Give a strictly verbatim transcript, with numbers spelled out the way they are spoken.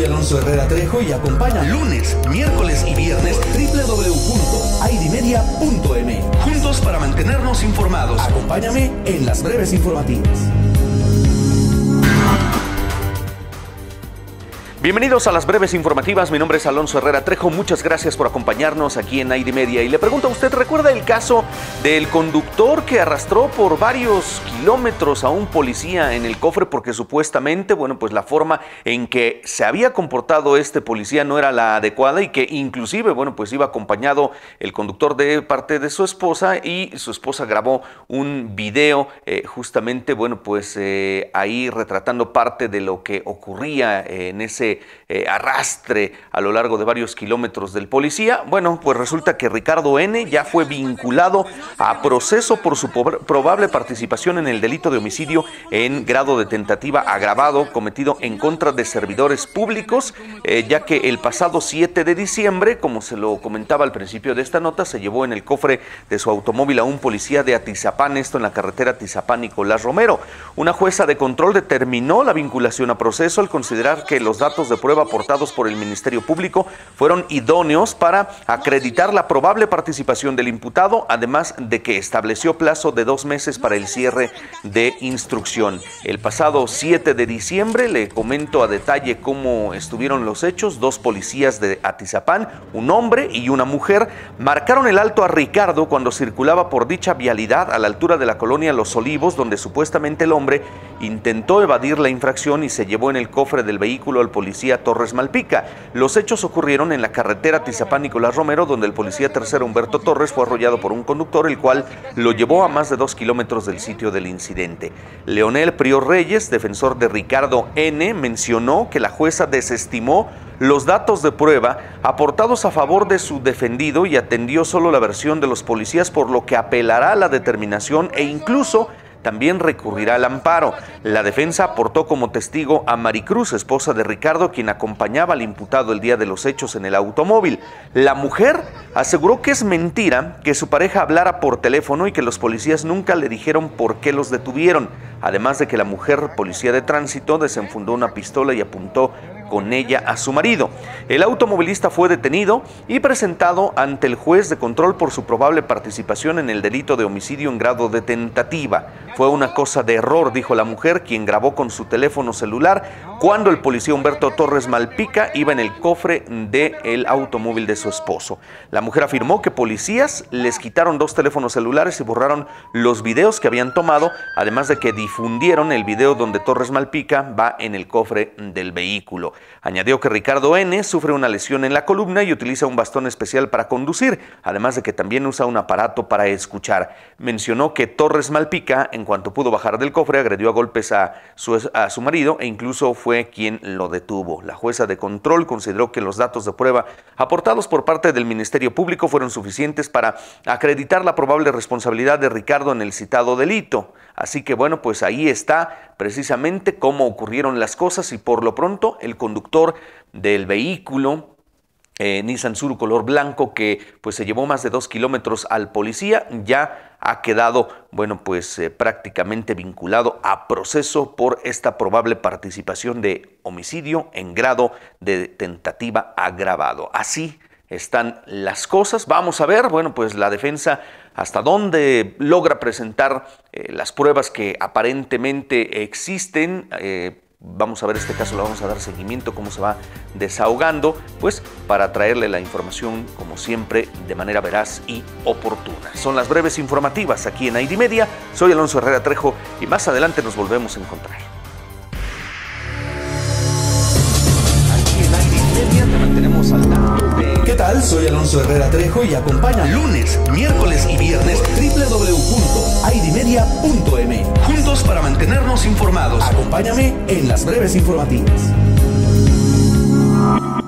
Soy Alonso Herrera Trejo y acompaña lunes, miércoles y viernes doble u doble u doble u punto aidimedia punto eme. Juntos para mantenernos informados. Acompáñame en las breves informativas. Bienvenidos a las breves informativas, mi nombre es Alonso Herrera Trejo, muchas gracias por acompañarnos aquí en Aidimedia. Y le pregunto a usted, ¿recuerda el caso del conductor que arrastró por varios kilómetros a un policía en el cofre porque supuestamente, bueno, pues la forma en que se había comportado este policía no era la adecuada y que inclusive, bueno, pues iba acompañado el conductor de parte de su esposa y su esposa grabó un video eh, justamente, bueno, pues eh, ahí retratando parte de lo que ocurría eh, en ese Eh, arrastre a lo largo de varios kilómetros del policía? Bueno, pues resulta que Ricardo N. ya fue vinculado a proceso por su probable participación en el delito de homicidio en grado de tentativa agravado cometido en contra de servidores públicos, eh, ya que el pasado siete de diciembre, como se lo comentaba al principio de esta nota, se llevó en el cofre de su automóvil a un policía de Atizapán, esto en la carretera Atizapán-Nicolás Romero. Una jueza de control determinó la vinculación a proceso al considerar que los datos de prueba aportados por el Ministerio Público fueron idóneos para acreditar la probable participación del imputado, además de que estableció plazo de dos meses para el cierre de instrucción. El pasado siete de diciembre, le comento a detalle cómo estuvieron los hechos. Dos policías de Atizapán, un hombre y una mujer, marcaron el alto a Ricardo cuando circulaba por dicha vialidad a la altura de la colonia Los Olivos, donde supuestamente el hombre intentó evadir la infracción y se llevó en el cofre del vehículo al policía Torres Malpica. Los hechos ocurrieron en la carretera Atizapán-Nicolás Romero, donde el policía tercero Humberto Torres fue arrollado por un conductor, el cual lo llevó a más de dos kilómetros del sitio del incidente. Leonel Prior Reyes, defensor de Ricardo N., mencionó que la jueza desestimó los datos de prueba aportados a favor de su defendido y atendió solo la versión de los policías, por lo que apelará a la determinación e incluso también recurrirá al amparo. La defensa aportó como testigo a Maricruz, esposa de Ricardo, quien acompañaba al imputado el día de los hechos en el automóvil. La mujer aseguró que es mentira que su pareja hablara por teléfono y que los policías nunca le dijeron por qué los detuvieron. Además de que la mujer, policía de tránsito, desenfundó una pistola y apuntó con ella a su marido. El automovilista fue detenido y presentado ante el juez de control por su probable participación en el delito de homicidio en grado de tentativa. Fue una cosa de error, dijo la mujer, quien grabó con su teléfono celular cuando el policía Humberto Torres Malpica iba en el cofre del automóvil de su esposo. La mujer afirmó que policías les quitaron dos teléfonos celulares y borraron los videos que habían tomado, además de que difundieron el video donde Torres Malpica va en el cofre del vehículo. Añadió que Ricardo N. sufre una lesión en la columna y utiliza un bastón especial para conducir, además de que también usa un aparato para escuchar. Mencionó que Torres Malpica, en cuanto pudo bajar del cofre, agredió a golpes a su, a su marido e incluso fue quien lo detuvo. La jueza de control consideró que los datos de prueba aportados por parte del Ministerio Público fueron suficientes para acreditar la probable responsabilidad de Ricardo en el citado delito. Así que bueno, pues ahí está precisamente cómo ocurrieron las cosas y por lo pronto el conductor del vehículo Eh, Nissan Suru color blanco, que pues se llevó más de dos kilómetros al policía, ya ha quedado, bueno, pues eh, prácticamente vinculado a proceso por esta probable participación de homicidio en grado de tentativa agravado. Así están las cosas. Vamos a ver, bueno, pues la defensa hasta dónde logra presentar eh, las pruebas que aparentemente existen. eh, Vamos a ver este caso, le vamos a dar seguimiento, cómo se va desahogando, pues para traerle la información, como siempre, de manera veraz y oportuna. Son las breves informativas aquí en Aidimedia. Soy Alonso Herrera Trejo y más adelante nos volvemos a encontrar. Aquí en Aidimedia te mantenemos al tanto de... ¿Qué tal? Soy Alonso Herrera Trejo y acompaña lunes, miércoles y viernes doble u doble u doble u punto aidimedia punto eme. Juntos para mantenernos informados. Acompáñame en las breves informativas.